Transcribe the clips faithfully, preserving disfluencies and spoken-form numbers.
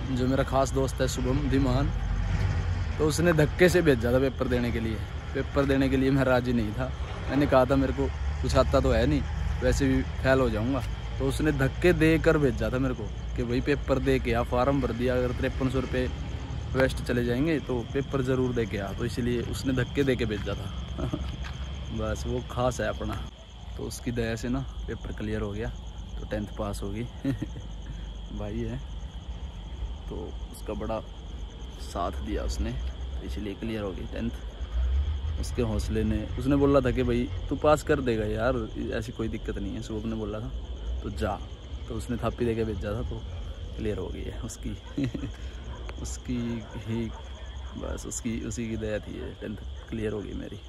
जो मेरा खास दोस्त है शुभम धीमान, तो उसने धक्के से भेजा था पेपर देने के लिए। पेपर देने के लिए मैं राजी नहीं था। मैंने कहा था मेरे को कुछ आता तो है नहीं, वैसे भी फेल हो जाऊंगा। तो उसने धक्के दे कर भेजा था मेरे को कि भाई पेपर दे के आ, फार्म भर दिया, अगर तिरपन सौ रुपये वेस्ट चले जाएंगे तो पेपर ज़रूर दे के आ। तो इसलिए उसने धक्के दे के भेजा था। बस वो खास है अपना। तो उसकी दया से ना पेपर क्लियर हो गया, तो टेंथ पास होगी। भाई है तो उसका बड़ा साथ दिया उसने, तो इसलिए क्लियर हो गई टेंथ। उसके हौसले ने, उसने बोला था कि भाई तू पास कर देगा यार, ऐसी कोई दिक्कत नहीं है, शुभम ने बोला था तो जा। तो उसने थापी दे के भेजा था, तो क्लियर हो गई है उसकी। उसकी ही बस उसकी उसी की दया थी, टेंथ क्लियर हो गई मेरी।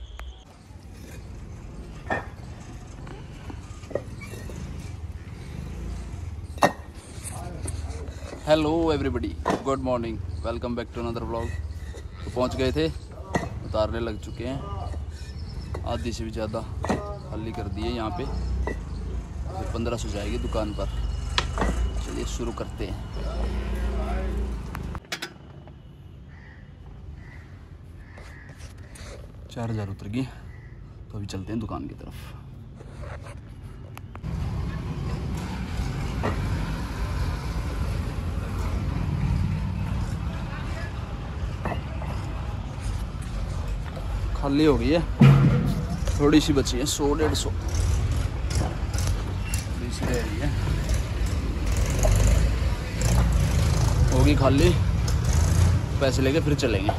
Hello everybody, good morning, welcome back to another vlog. तो पहुंच गए थे, उतारने लग चुके हैं, आधी से भी ज़्यादा खाली कर दिए यहाँ पे। फिर पंद्रह सौ जाएगी दुकान पर। चलिए शुरू करते हैं। चार हज़ार उतर गई, तो अभी चलते हैं दुकान की तरफ। खाली हो गई है, थोड़ी सी बची है, सौ डेढ़ सौ थोड़ी सी रह रही है, होगी खाली। पैसे लेके फिर चलेंगे।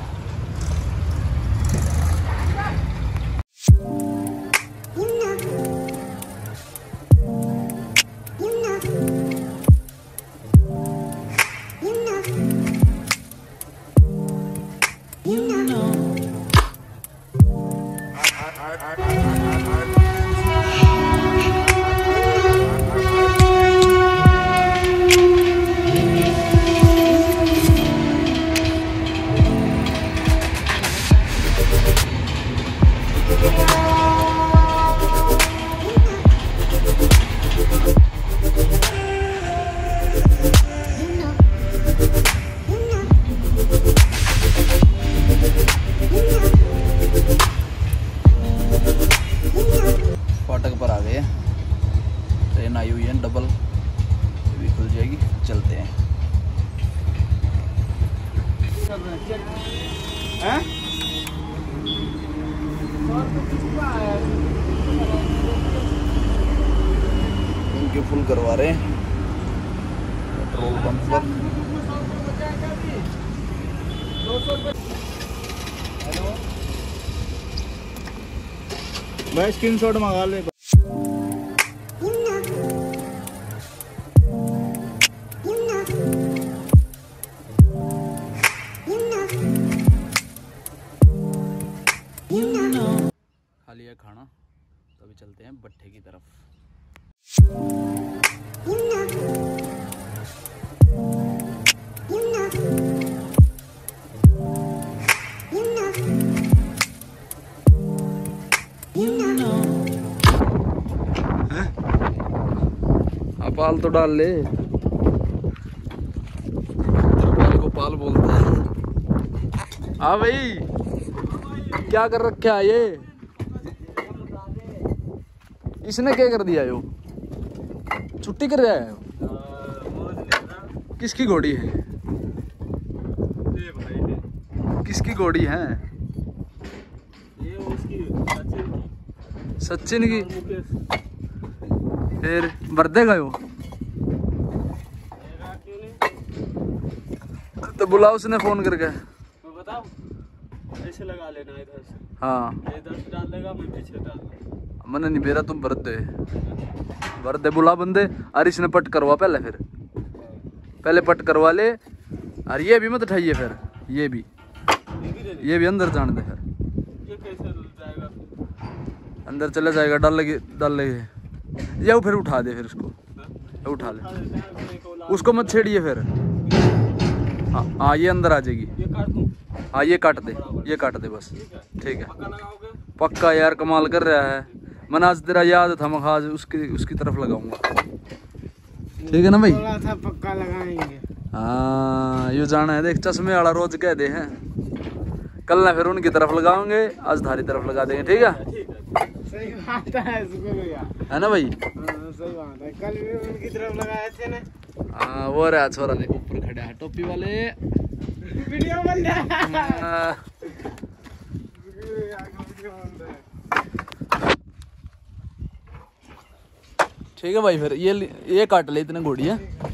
फाटक पर आ गए, ट्रेन आई हुई है डबल, भी खुल जाएगी, चलते हैं। हैं? उनके फुल करवा रहे हैं पेट्रोल पंप पर। हेलो भाई, स्क्रीनशॉट मंगा ले। खा लिया खाना, तो अभी चलते हैं भट्ठे की तरफ। पाल तो डाल ले, पाल को पाल बोलता है। हाँ भाई, क्या कर रखा है ये? इसने क्या कर दिया? यो छुट्टी कर रहा है। किसकी घोड़ी है? किसकी घोड़ी है? सचिन की। फिर बर्दे गयो तो बुलाओ उसने फोन करके। मैं बताऊं, ऐसे लगा लेना इधर से। हाँ, इधर से डाल देगा, मैं पीछे डाल दूंगा। मैंने नहीं बेरा, तुम बर्दे बर्दे बुला बंदे। अरे इसने पट करवा पहले, फिर पहले पट करवा ले। और ये भी मत उठाइए, फिर ये भी ये भी अंदर जान दे। फिर ये कैसे जाएगा? अंदर चला जाएगा, डाल लगे डाल लगे ये फिर उठा दे, फिर उसको उठा ले, उसको मत छेड़िए फिर। हाँ हाँ, ये अंदर आ जाएगी। ये काट दूं? हाँ ये काट दे, ये काट दे बस। ठीक है, पक्का लगाओगे? पक्का यार, कमाल कर रहा है। मैंने आज तेरा याद था, मैं आज उसकी उसकी तरफ लगाऊंगा। ठीक है ना भाई? बोला था पक्का लगाएंगे। हाँ हाँ यू जाना है, देख चश्मे वाला रोज कह दे हैं, कल ना फिर उनकी तरफ लगाओगे, आज थारी तरफ लगा देंगे, ठीक है? सही बात है, है ना भाई? हाँ, सही बात है, कल भी उनकी तरफ लगाए थे ना। हाँ वो रहा छोरा ने ऊपर खड़ा है टोपी वाले, वीडियो बन रहा है। ठीक है भाई, फिर ये ये काट ले इतने घोड़ी है।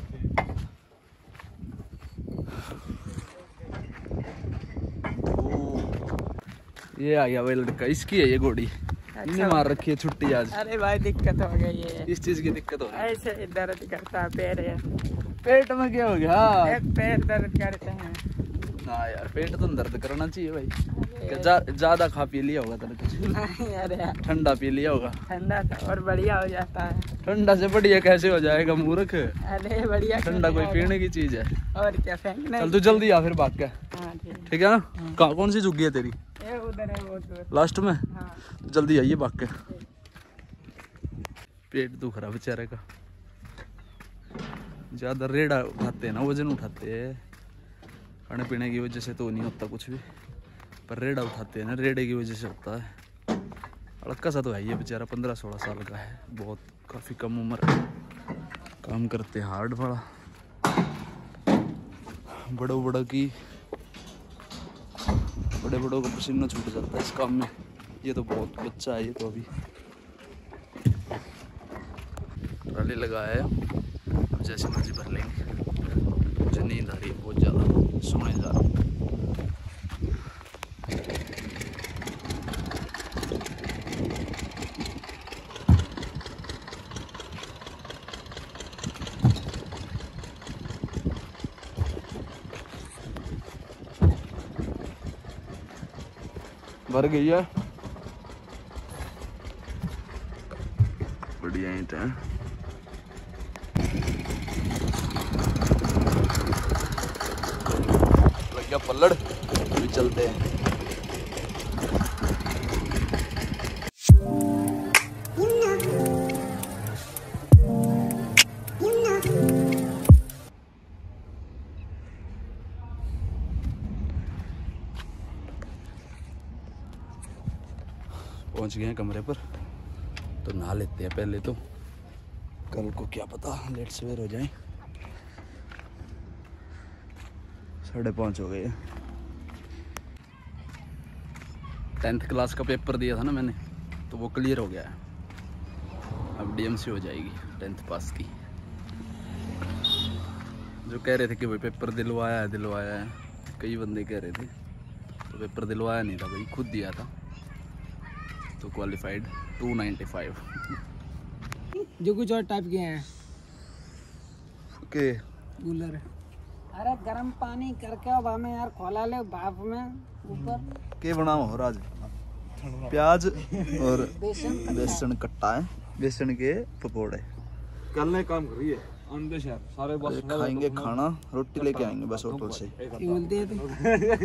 ये आ गया भाई लड़का, इसकी है ये घोड़ी। अच्छा। इन्हें मार रखी है छुट्टी आज। अरे भाई दिक्कत हो गई है, इस चीज की दिक्कत हो गई, ऐसे दर्द करता है पैर है। पेट में क्या हो गया? एक पैर दर्द करते हैं ना यार, पेट तो दर्द करना चाहिए भाई। जा, ज्यादा खा पी लिया होगा तेरे कुछ? नहीं अरे ठंडा पी लिया होगा? ठंडा तो और बढ़िया हो जाता है। ठंडा से बढ़िया कैसे हो जाएगा मूर्ख? अरे बढ़िया, ठंडा कोई पीने की चीज है? और क्या फेंकना। चल तू जल्दी आ फिर भाग के। हाँ ठीक, ठीक है ना? कहाँ कौन सी झुग्गी है तेरी? ये उधर है वो दूर। लास्ट में? हाँ जल्दी आइए भाग के। पेट दुख रहा बेचारे का, ज्यादा रेड़ा उठाते हैं ना, वजन उठाते हैं, खाने पीने की वजह से तो नहीं होता कुछ भी, पर रेड़ा उठाते हैं ना, रेड़े की वजह से होता है। लड़का सा तो है ये बेचारा, पंद्रह सोलह साल का है, बहुत काफ़ी कम उम्र है, काम करते हैं हार्ड बड़ा, बड़ों बड़ों की बड़े बड़ों का पसीना छूट जाता है इस काम में। ये तो बहुत बच्चा है ये तो, अभी ट्राली लगाया है, जैसे मर्जी भर लेंगे। मुझे नींद आ रही है बहुत ज़्यादा, सोने जा रहा हूँ। भर गई है, बढ़िया ईंट है। लग गया पल्लड़, अभी चलते हैं। पहुंच गए हैं कमरे पर, तो नहा लेते हैं पहले तो, कल को क्या पता लेट सवेर हो जाए। साढ़े पाँच हो गए। टेंथ क्लास का पेपर दिया था ना मैंने, तो वो क्लियर हो गया है, अब डीएमसी हो जाएगी टेंथ पास की। जो कह रहे थे कि भाई पेपर दिलवाया है दिलवाया है, कई बंदे कह रहे थे, तो पेपर दिलवाया नहीं था भाई, खुद दिया था, तो क्वालिफाइड टू नाइन्टी फाइव। जो कुछ और टाइप के हैं के कूलर। अरे गर्म पानी करके अब हमें यार खोला ले भाप में ऊपर के बनाओ हो राज, प्याज और बेसन कट्टा है, बेसन के पकोड़े। कल ने काम करी है अंदर शहर सारे बस खाएंगे खाना, रोटी लेके आएंगे बस होटल से। क्या बोलते हैं तुम?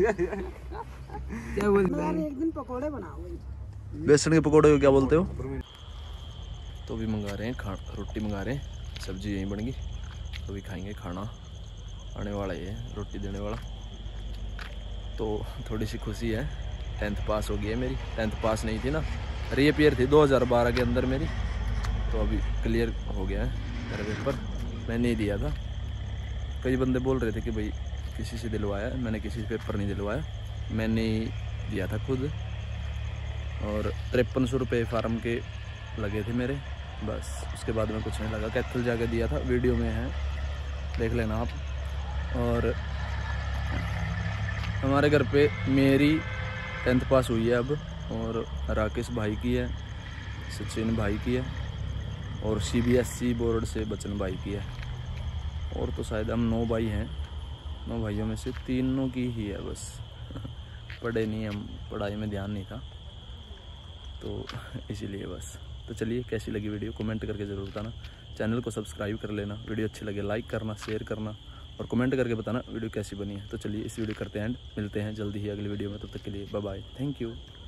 क्या बोलते हैं? एक दिन पकोड़े बनाओ। बेसन के पकोड़े को क्या बोलते हो? तो भी मंगा रहे हैं खा रोटी मंगा रहे हैं, सब्जी यहीं बन गई, तो भी खाएंगे खाना, आने वाला ये रोटी देने वाला। तो थोड़ी सी खुशी है, टेंथ पास हो गई है मेरी। टेंथ पास नहीं थी ना, रीअपियर थी दो हज़ार बारह के अंदर मेरी, तो अभी क्लियर हो गया है मेरा पेपर। मैंने नहीं दिया था, कई बंदे बोल रहे थे कि भाई किसी से दिलवाया, मैंने किसी से पेपर नहीं दिलवाया, मैंने दिया था खुद। और तिरपन सौ रुपये फार्म के लगे थे मेरे, बस उसके बाद में कुछ नहीं लगा। कैथल जाके दिया था, वीडियो में है, देख लेना आप। और हमारे घर पे मेरी टेंथ पास हुई है अब, और राकेश भाई की है, सचिन भाई की है, और सीबीएसई बोर्ड से बच्चन भाई की है। और तो शायद हम नौ भाई हैं, नौ भाइयों में से तीनों की ही है बस। पढ़े नहीं हम, पढ़ाई में ध्यान नहीं था, तो इसीलिए बस। तो चलिए, कैसी लगी वीडियो कमेंट करके ज़रूर बताना, चैनल को सब्सक्राइब कर लेना, वीडियो अच्छी लगे लाइक करना, शेयर करना, और कमेंट करके बताना वीडियो कैसी बनी है। तो चलिए इस वीडियो करते हैं एंड, मिलते हैं जल्दी ही अगली वीडियो में, तब तक के लिए बाय बाय, थैंक यू।